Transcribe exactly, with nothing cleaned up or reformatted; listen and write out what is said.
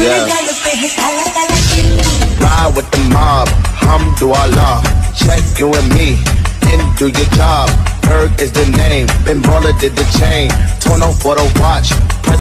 Yeah. Ride with the mob, Hamdulillah. Check you and me, and do your job. Berg is the name, Ben Baller did the chain. Torn for the watch.